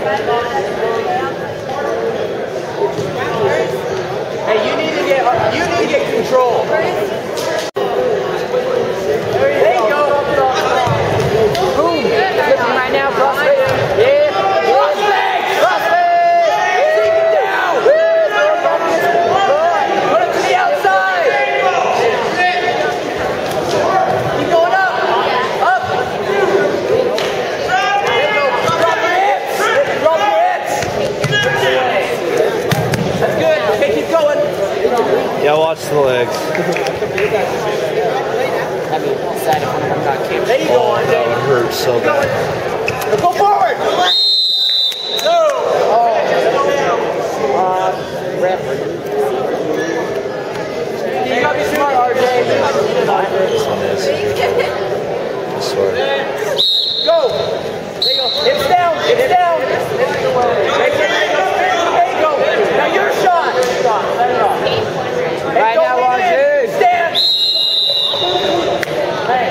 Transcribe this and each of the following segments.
Hey, you need to get control. There you go. Boom. Flipping right now, crossfade. Yeah. Crossfade. Crossfade. Take it down. Put it to the outside. Keep going up. Up. There you go. Drop your hips. Drop your hips. That's good. Okay, keep going. Yeah, watch the legs. There you go, Oh, that would hurt so bad. Go forward! No! Oh. You gotta be smart, RJ. This one is. I swear. Go! There you go. Hips down! Hips down! There you go. Now your shot! Right now, RJ. Stand! Hey.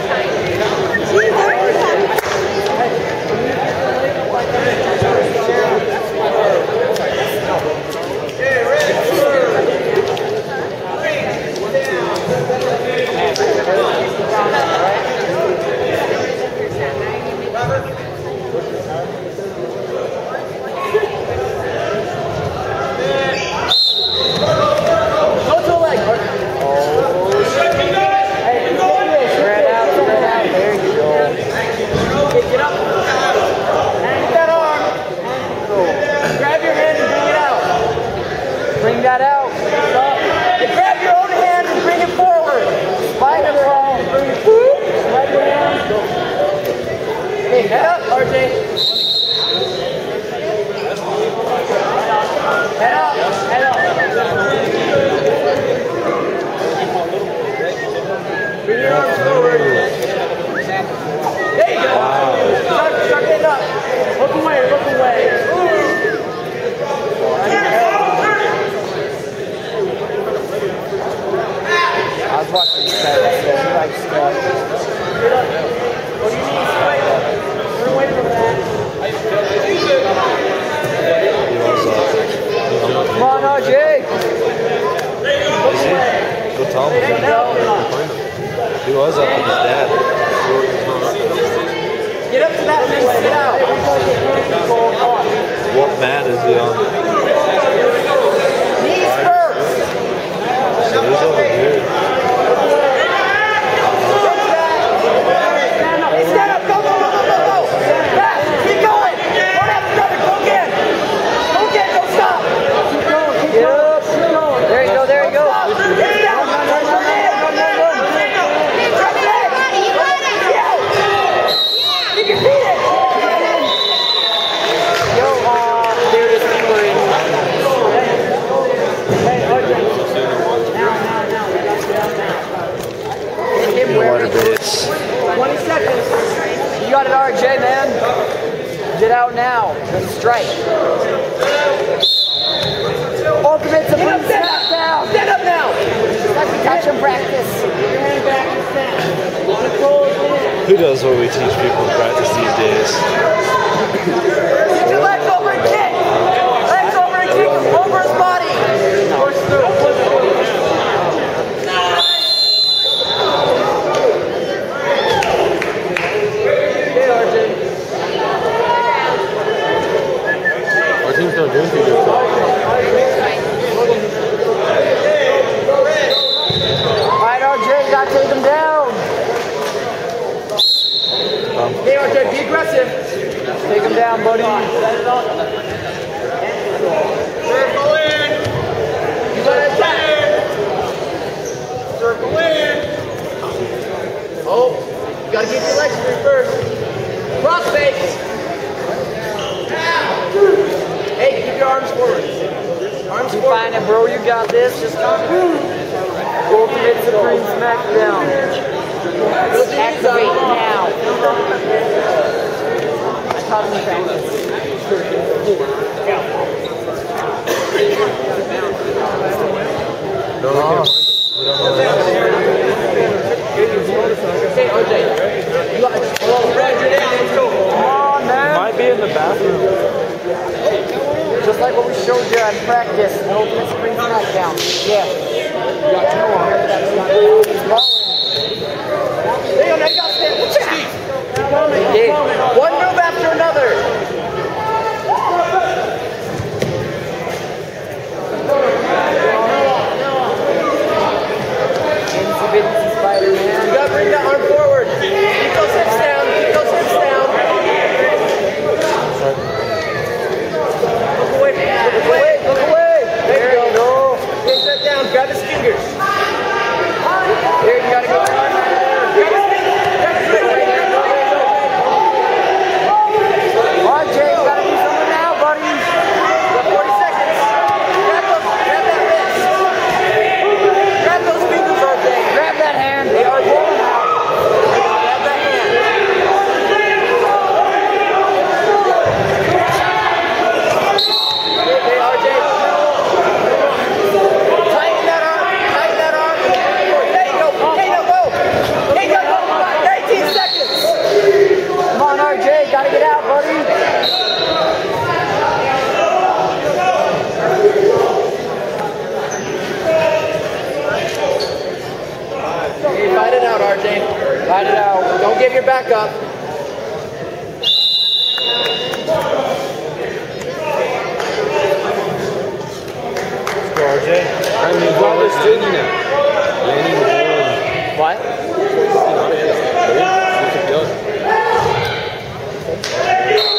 Bring that out. And grab your own hand and bring it forward. Slide it along. Bring it forward. Slide your hand. Hey, head up, RJ. Head up. Head up. Bring your arms forward. There you go. Start getting up. Look away. Look away. I was watching this guy, so he likes stuff. What do you need? We're away from that. Come on, RJ. Go tell him. He was up with his dad. Get up to that and then sit out. What mat is he on? Knees first. So he's over here. Stand up, go, go, go, go, go, go. Fast, keep going. One after another, go again. Go again, don't stop. Keep going, keep going. There you go, there you go. Get down, run, run, run, run, run, run, run. You can beat it. Yo, there is England. Hey, RJ. Now. We got to get out now. Hit him where he goes. 20 seconds. You got it, RJ, man. Get out now. Strike. Ultimate Supreme Smackdown. Stand up now. Like we catch him practice. Your hand back and stand. Who does what we teach people in practice these days? Get your legs over and kick. Legs over and kick over his body. Push through. Our team's not doing too good. Alright, RJ, you gotta take him down. Hey, RJ, be aggressive. Take him down, buddy. Circle in. You gotta attack. Circle in. Oh, you gotta get your legs free first. Crossfade. Hey, keep your arms forward. Arms forward. Fine it, bro. You got this. Just come. Ultimate Supreme Smackdown. Activate now. I taught him to practice. Hey, RJ. You got it. Come on, man. Might be in the bathroom. showed you in practice. No spring smackdown. Yeah. You got 2 on. There you go, now you got to stand. Watch out. One move after another. Spider-Man. You gotta bring that arm forward. Keep those hips down. Keep those hips down. Look away. Look away. Look away. There you go. Get that down. Grab his fingers. There, you gotta go. Grab his fingers. Grab his fingers. RJ, you gotta do something now, buddy. You got 40 seconds. Grab that wrist. Grab those fingers, RJ. Grab that hand. They are going out. Grab that hand. Okay, RJ. Tighten that arm. Tighten that arm. There you go. There you go. There you go. 19 seconds. Come on, RJ. Gotta get out, buddy. Hey, fight it out, RJ. Fight it out. Don't give your back up. Let's go, RJ. I mean, what was doing now? What?